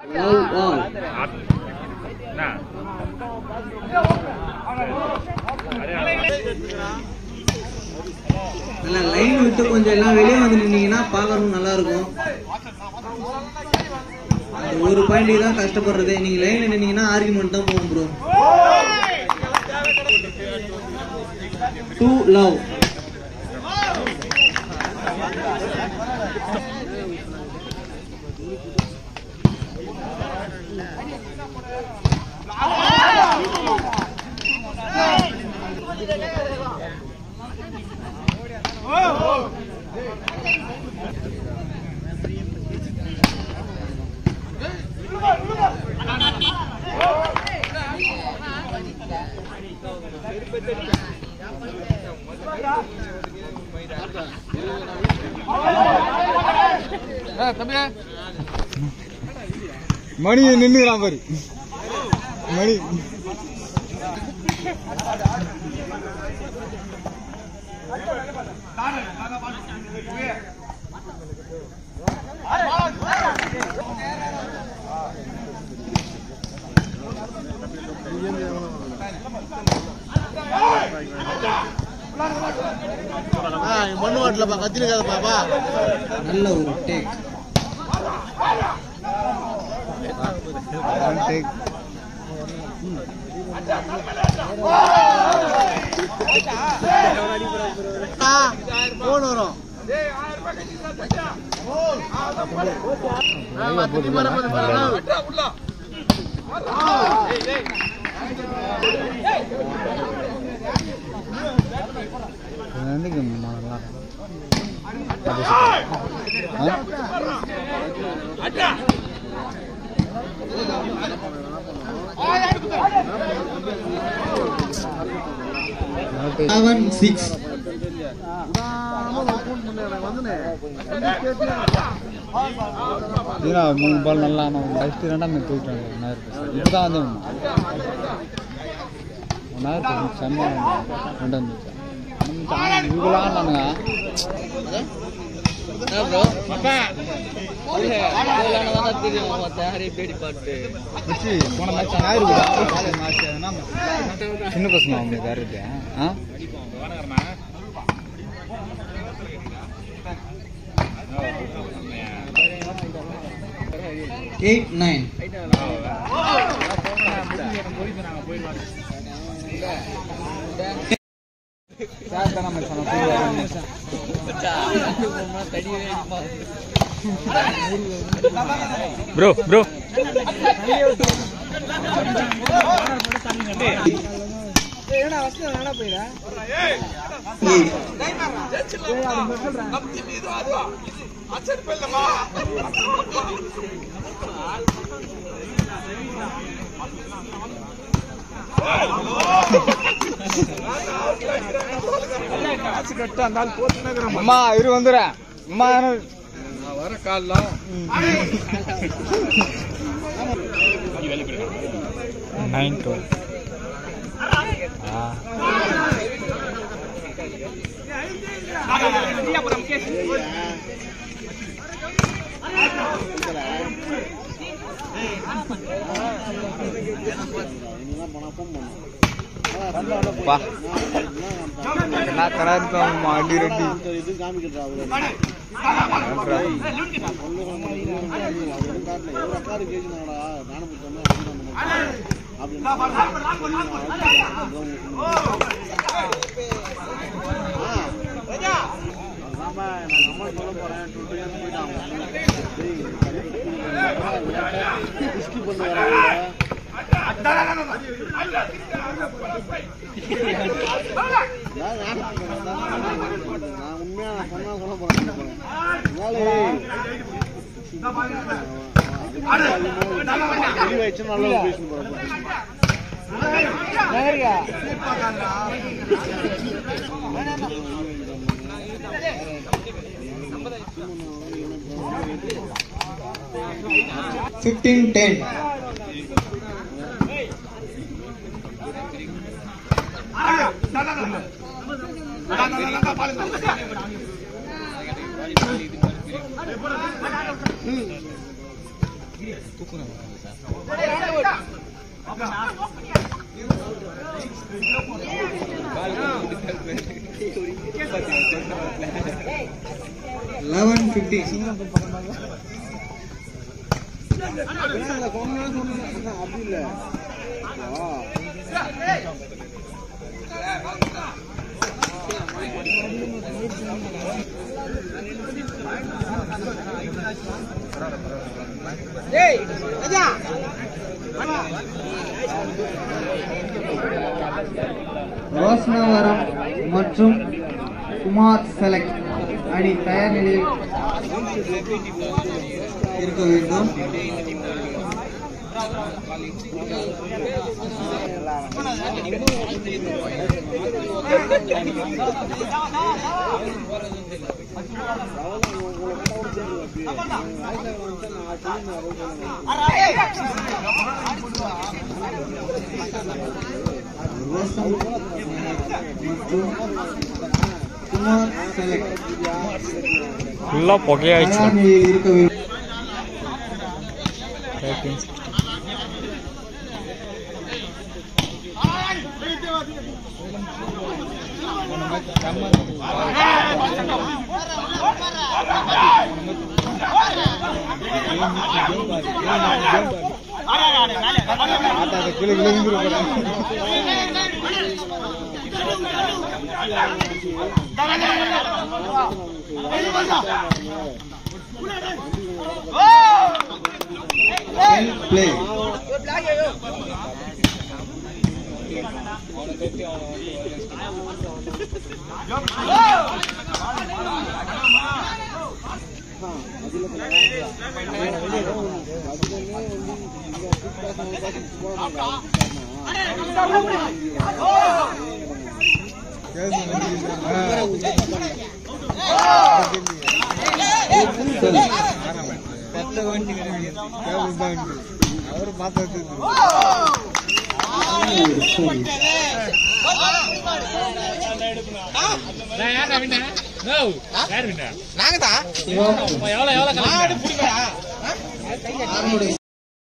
Line விட்டு கொஞ்சம் எல்லாம் வெளியே வந்து நின்னீங்கன்னா பார்க்கறதுக்கு நல்லா இருக்கும். ஒரு பாயிண்ட் தான் கஷ்டப்படுறது. நீங்க லைன்ல நின்னீங்கன்னா ஆர்குமெண்ட் தான் போகும் ப்ரோ. டூ லவ். மணி நின்னுறான் பாரு. மணி மண்ணு வாட்டலப்பா கத்திருக்காதப்பா. நல்ல ஒரு டேக். போன் வரும். மூணு பால் நல்லா ஃபஸ்ட்டு ரெண்டாம் தூக்கிட்டாங்க. இப்போதான் வந்து ஒன்றாயிரம் செம்ம ரெண்டு வந்துச்சு. இவங்களாம் ஆனானுங்க. போன மேட்ச் சின்ன பசங்க அவங்களுக்கு யாருக்கு 8-9. bro அம்மா இரு வந்துடுறேன். அம்மா வர காலம் 9-12. என்ன கடை இருக்கும் அடி ரெட்டி ரோஸ்னவரம் மற்றும் குமார் செலக்ட் அணி தயார் நிலையில் இருக்க வேண்டும். குமார் செலக்ட் ஃபுல்லா புகையாயிடுச்சு. தயார் நிலையில் இருக்க வேண்டும். Play. நாங்க தான்